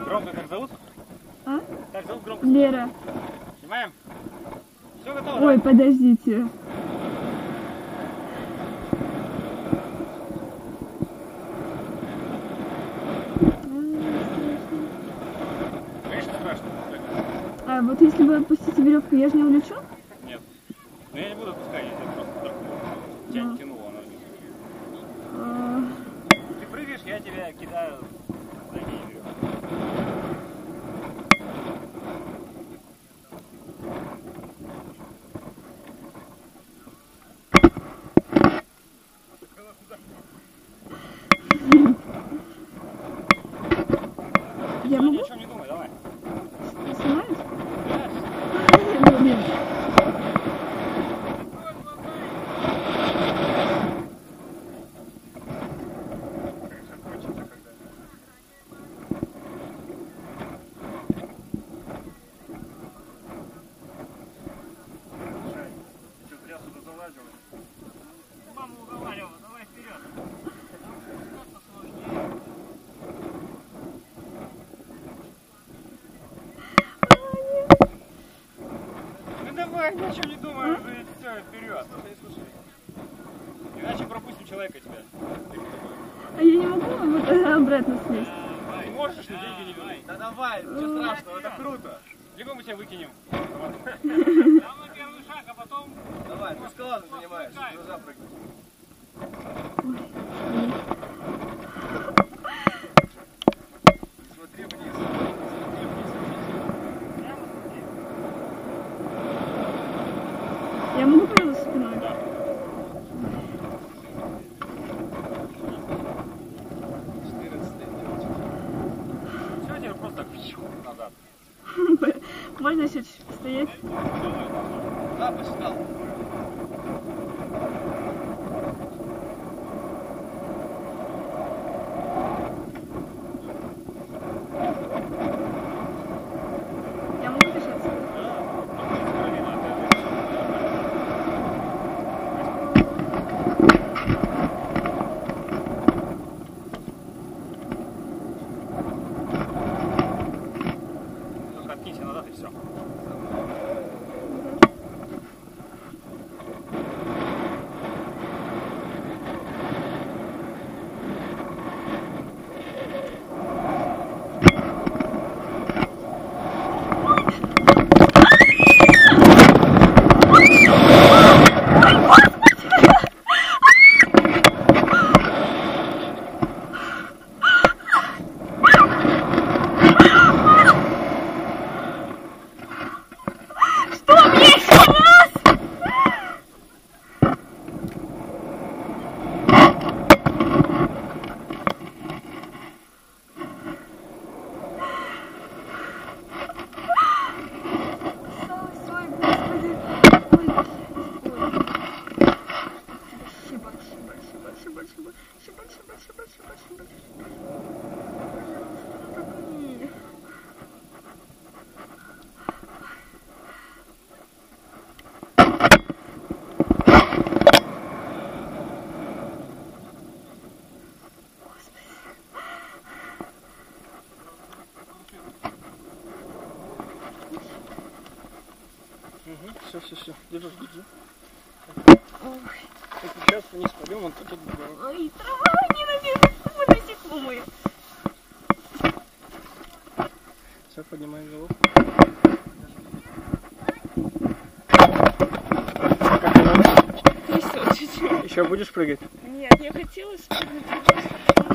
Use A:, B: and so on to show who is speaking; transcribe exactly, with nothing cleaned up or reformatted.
A: Громко как зовут?
B: А?
A: Как зовут громко?
B: Лера.
A: Снимаем? Все готово?
B: Ой,
A: да?
B: подождите.
A: Конечно, страшно.
B: А вот если вы отпустите веревку, я же не улечу?
A: Нет. Но я не буду отпускать, я тебя просто так тебя не тянула, она вниз.
B: А...
A: Ты прыгаешь, я тебя кидаю за ней веревку.
B: Я могу?
A: Ни о чем не думай, давай.
B: Снимаешь?
A: Да.
B: Блин.
A: Мама уговаривала, давай вперед. Ну давай, ни о чем не думай, уже и все, вперед. Иначе пропустим человека тебя.
B: А я не могу вот обратно слезть?
A: Ты можешь, но деньги не вернуть. Да давай, ничего страшного, это круто. Либо мы тебя выкинем. Самый первый шаг, а потом... Давай, ты эскалатором занимаешься, нельзя прыгнуть. Смотри вниз. Смотри вниз. Прямо смотри.
B: Я могу повернуться спиной?
A: Да. Все, теперь просто так назад.
B: Можно еще чуть постоять?
A: Да, посчитал.
B: Я могу держаться?
A: Только откинься назад и все. Угу, все, все, все. Держи, держи. Так, сейчас вниз пойдем, вон тут было.
B: Ой, трава, ненавижу насекомые.
A: Все, поднимаем голову.
B: Трясет чуть-чуть.
A: Еще будешь прыгать?
B: Нет, не хотелось прыгнуть.